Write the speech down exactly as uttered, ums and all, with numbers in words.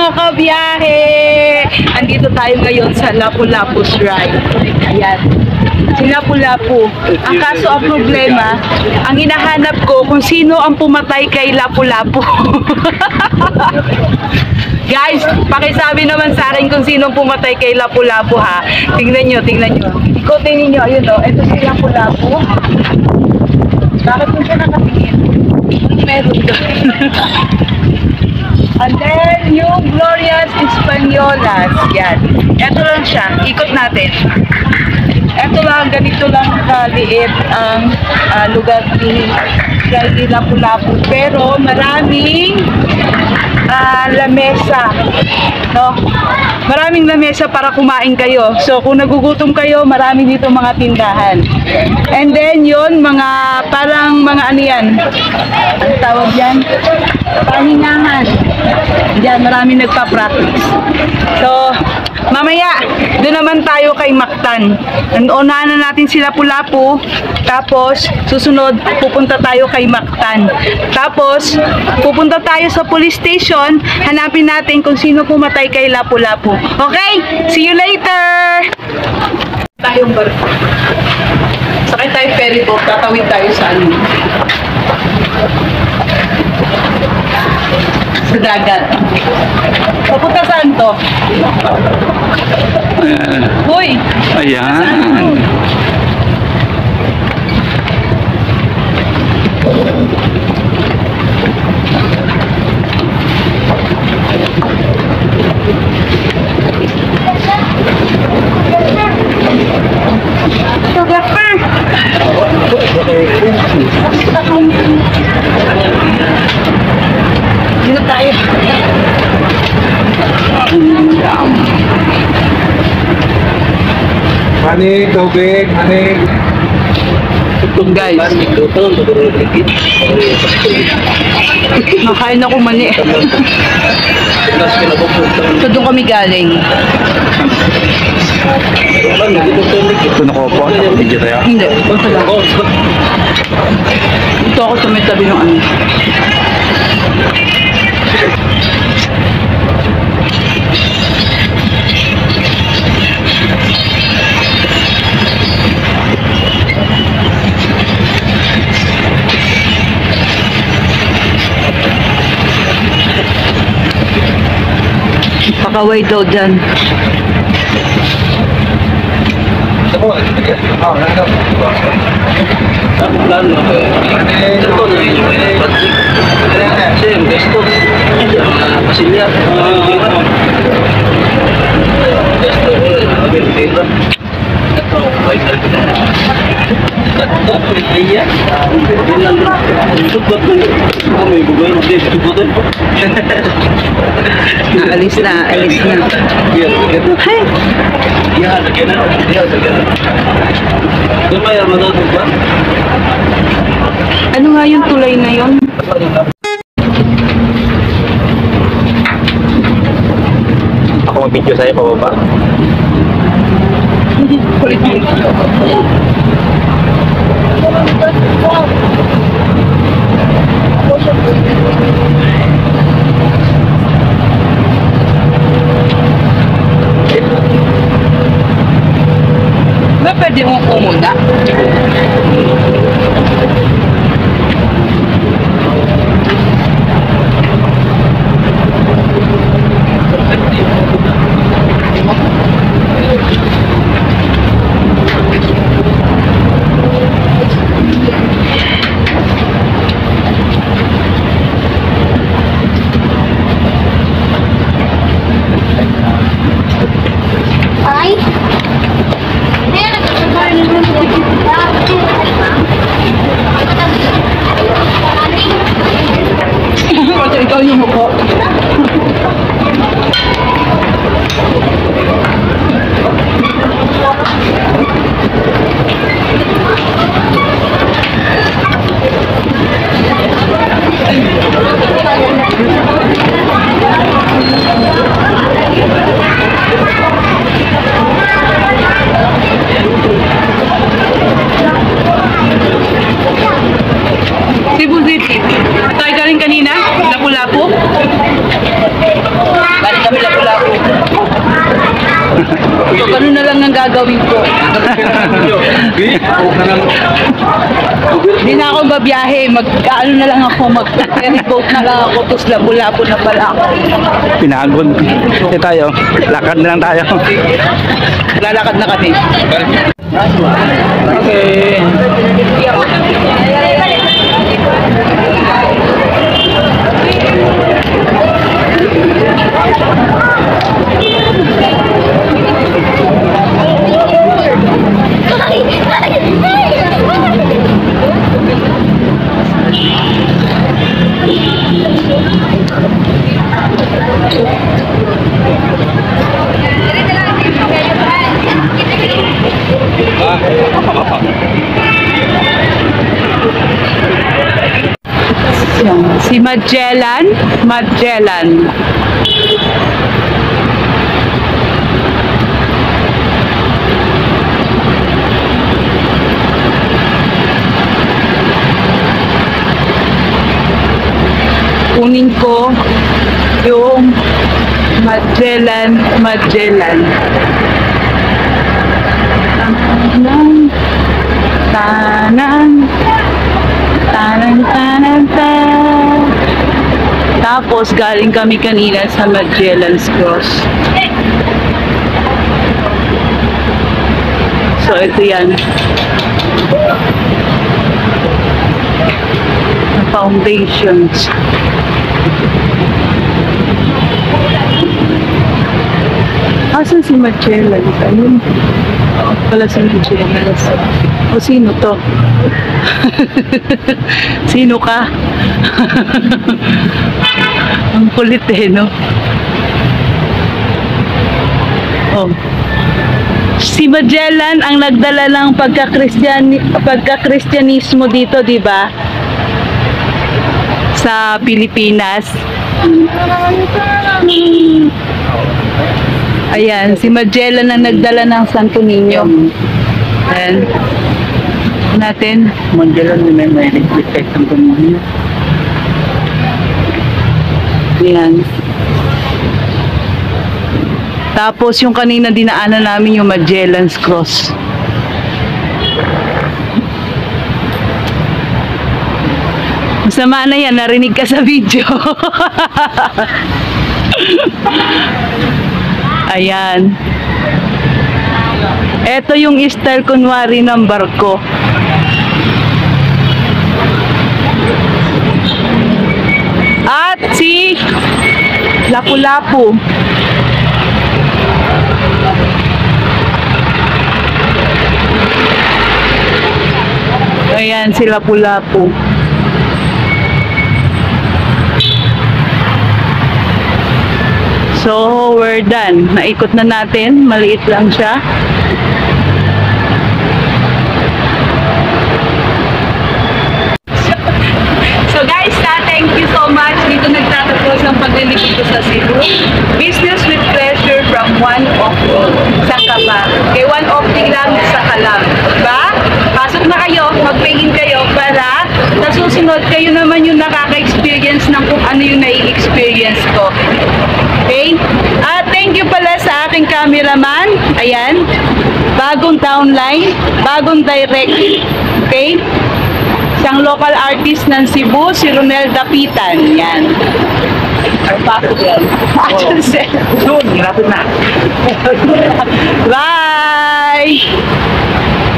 mga kabiyahe! Andito tayo ngayon sa Lapu-Lapu Shrine. Ayan. Si Lapu-Lapu. Ang kaso ang problema, ang hinahanap ko kung sino ang pumatay kay Lapu-Lapu. Guys, pakisabi naman sa akin kung sino pumatay kay Lapu-Lapu ha. Tingnan nyo, tingnan nyo. Ikotin ninyo, ayun o. Ito si Lapu-Lapu. Bakit kung siya nakatingin? Meron doon. And then, yung Glorias Españolas. Yan. Ito lang siya. Ikot natin. Ito lang, ganito lang kaliit ang uh, lugar ni kay Lapu-Lapu. Pero maraming uh, lamesa. No? Maraming lamesa para kumain kayo. So, kung nagugutom kayo, marami dito mga tindahan. And then, yun, mga, parang mga ano yan. Ang tawag yan? Pahingahan. Diyan, maraming nagpa-practice. So, mamaya, doon naman tayo kay Mactan. Unahan na natin sila Lapu-Lapu. Tapos, susunod, pupunta tayo kay Mactan. Tapos, pupunta tayo sa police station. Hanapin natin kung sino pumatay kay Lapu-Lapu. Okay? See you later! Tayong barko. Sakay tayo ferry boat. Tatawid tayo sa ano. Sa dagat. Papunta saan to? Hoy! Ayan. Dito tayo. Manik, tubig, manik. Itong guys. Nakain ako mani. So doon kami galing. Ito na ko po. Video tayo. Hindi. Basta lang. Ito ako sa may tabi ng ano. Pakaway daw dyan. Alis na, alis na. Hey! Ano nga yung tulay na yun? Ako mag-video sa'yo pababa. Ba, pwede mong pumunta? Ikaw yung mukha. Cebu City. Tayo galing kanina, Lapu-Lapu. So, ganun na lang ang gagawin ko. Hindi na ako babiyahe. Mag-ano na lang ako. Mag-boat na lang ako. Tapos labo-labo na pala ako. Pinagod. Ito tayo. Lakad na lang tayo. Lalakad na kami. Okay. Si Magellan. Magellan. Kunin ko yung Magellan. Magellan. Tanan. Tanan. Tanan. Tanan. Tanan. Tapos galing kami kanina sa Magellan's Cross. So ito yan. Foundations. Asan si Magellan? Ayun. Pala si Magellan. O sino to? Sino ka? Ang kulit eh, no? Oh. Si Magellan ang nagdala ng pagka-Kristyan pagka-Kristyanismo dito, di ba? Sa Pilipinas. Ayan, si Magellan ang nagdala ng Santo Niño. Ayan. Natin. Magellan din may may reflect ang tumulong. Ayan. Tapos yung kanina dinaanan namin yung Magellan's Cross. Masama na yan, narinig ka sa video. Ayan. Ito yung style kunwari ng barko. At si Lapu-Lapu. Ayan, si Lapu-Lapu. So, we're done. Naikot na natin. Maliit lang siya. So guys, ta, thank you so much. Dito nagtatapos ang paglilipid ko sa Cebu. Business with pleasure from one of sa Kaba. Kay one of lang sa Kalam. Diba? Pasok na kayo, mag-pay-in kayo para sa susunod kayo naman yung nakaka-experience ng kung ano yung nai-experience ko. Okay? At thank you pala sa aking cameraman. Ayan. Bagong downline. Bagong direct. Okay? Isang local artist ng Cebu, si Ronel Dapitan. Yan. Ay, pasok yan. Soon, hirapin na. Bye!